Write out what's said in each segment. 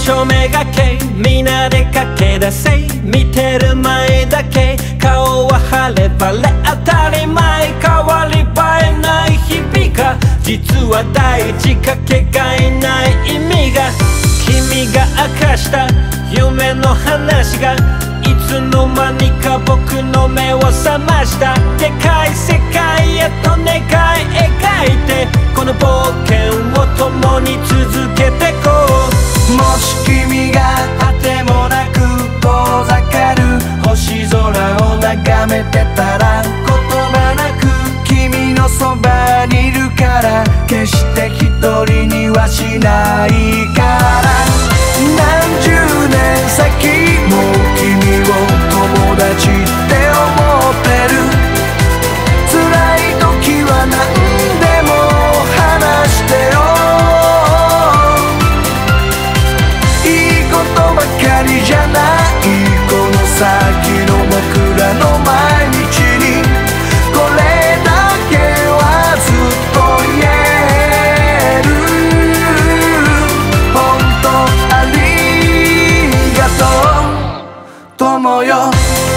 照明がけみんなで駆け出せ見てる前だけ顔は晴れ晴れ当たり前変わり映えない日々が実は大事かけがえない意味が君が明かした夢の話がいつの間にか僕の目を覚ましたでかい世界へと願い描いてこの冒険を共に続けてこうもし君があてもなく遠ざかる星空を眺めてたら言葉なく君のそばにいるから決して一人にはしないから何十年先も君を友達って思ってる辛い時は何でも話してよいいことばかりじゃないこの先の僕らの毎日にこれだけはずっと言える本当ありがとう友よ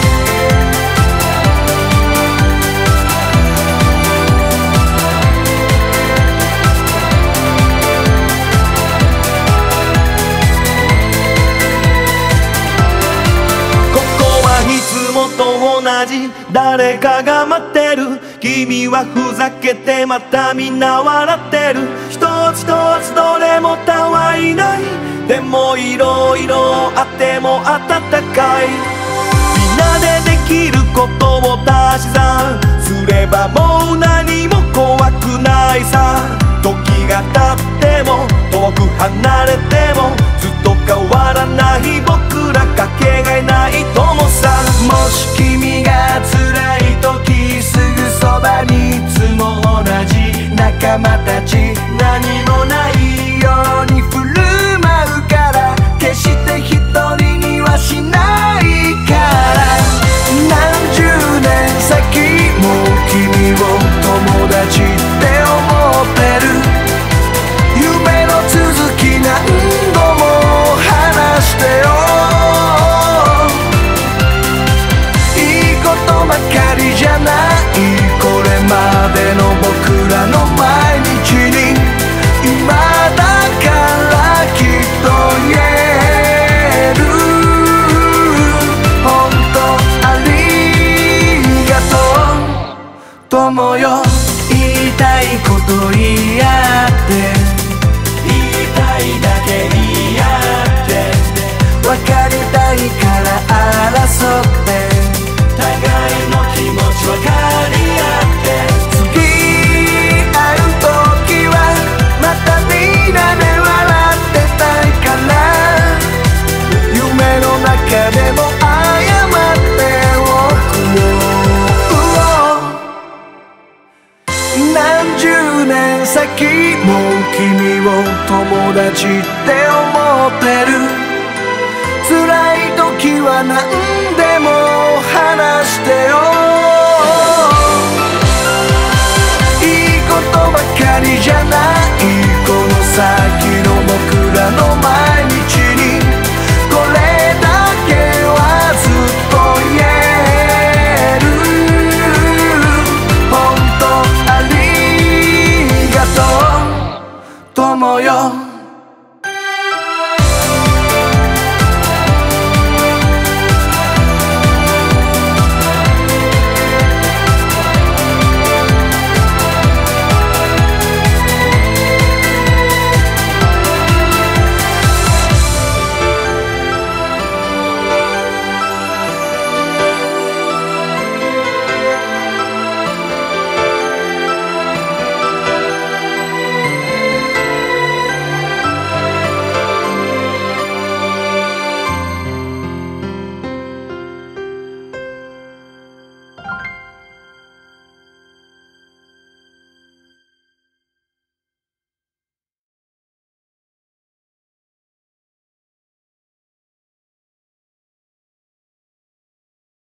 と同じ誰かが待ってる君はふざけてまたみんな笑ってる一つ一つどれもたわいないでもいろいろあっても温かいみんなでできることを足し算すればもう何も怖くないさ時が経っても遠く離れてもずっと変わらない僕らかけがえない友さもし君が辛い時すぐそばにいつも同じ仲間たち何もないように振る舞うから決して一人にはしないから何十年先も君を友達って思ってる夢の続き何度も話してよいいことばかりじゃないこれまでの僕らの毎日に今だからきっと言える本当ありがとう友よ言いたいこと言い合って言いたいだけ言い合って分かりたいから争って互いの気持ち分かり合って次会う時はまたみんなで笑ってたいから夢の中でも謝っておくよ何十年先も君を友達って思ってる辛い時は何でも話してよいいことばかりじゃないこの先の僕らの毎日にこれだけはずっと言える本当ありがとう友よ